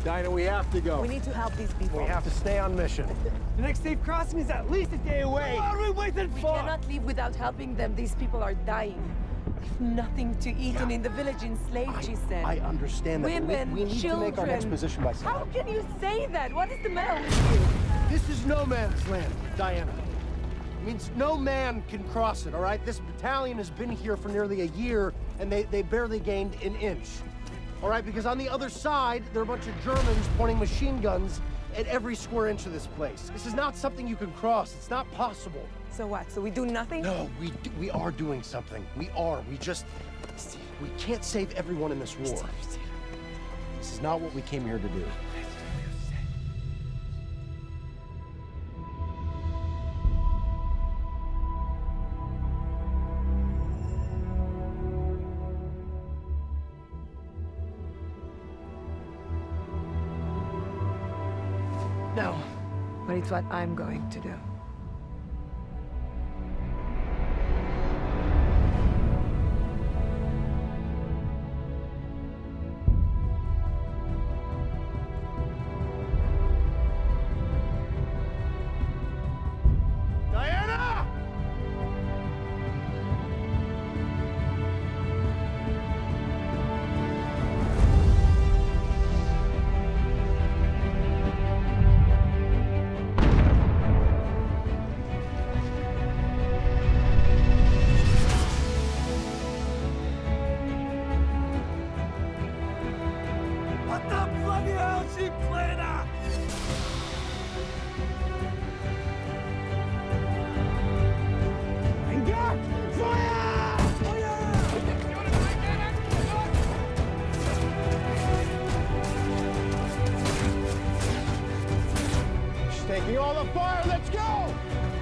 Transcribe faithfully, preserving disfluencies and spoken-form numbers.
Dinah, we have to go. We need to help these people. We have to stay on mission. The next safe crossing is at least a day away. What are we waiting We for? cannot leave without helping them. These people are dying. They've nothing to eat, and in the village enslaved, she said. I understand that. Women, we, we need children. to make our next position by How sundown. can you say that? What is the matter with you? This is no man's land, Diana. It means no man can cross it, all right? This battalion has been here for nearly a year, and they, they barely gained an inch. All right, because on the other side, there are a bunch of Germans pointing machine guns at every square inch of this place. This is not something you can cross. It's not possible. So what? So we do nothing? No, we do, we are doing something. We are. We just... We can't save everyone in this war. This is not what we came here to do. No. But it's what I'm going to do. Diana! What the bloody hell is she playing at? Engage! Fire! She's taking all the fire. Let's go!